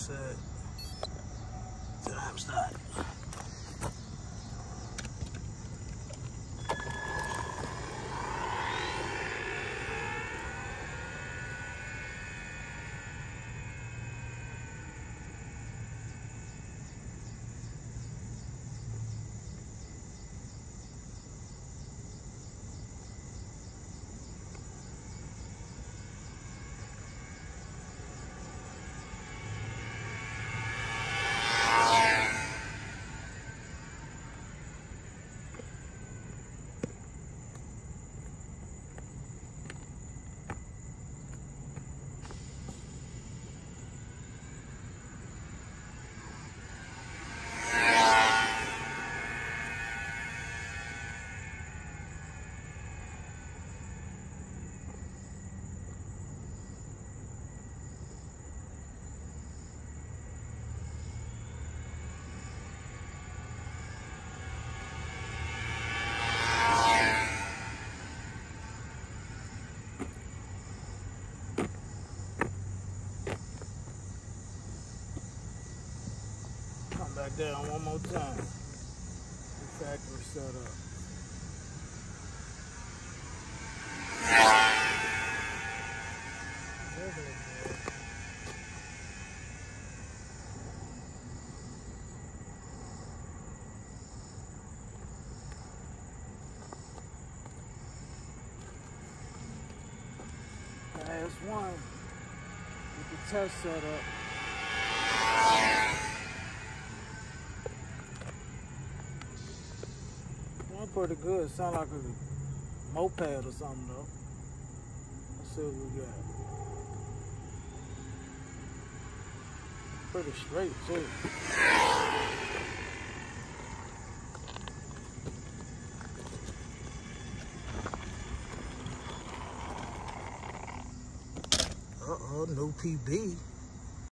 set. Time start. Back down one more time. The factory setup. Last one with the test setup. Pretty good. Sound like a moped or something though. Let's see what we got. Pretty straight too. Uh-oh, no PB.